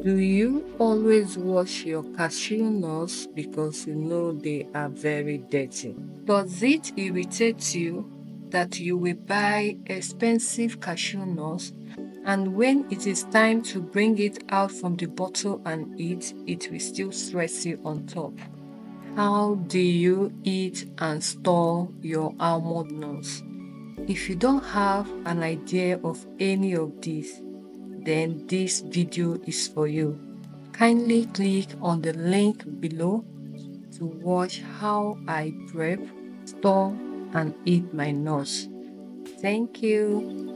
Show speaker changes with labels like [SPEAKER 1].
[SPEAKER 1] Do you always wash your cashew nuts because you know they are very dirty? Does it irritate you that you will buy expensive cashew nuts and when it is time to bring it out from the bottle and eat, it will still stress you on top? How do you eat and store your almond nuts? If you don't have an idea of any of these, then this video is for you. Kindly click on the link below to watch how I prep, store, and eat my nuts. Thank you.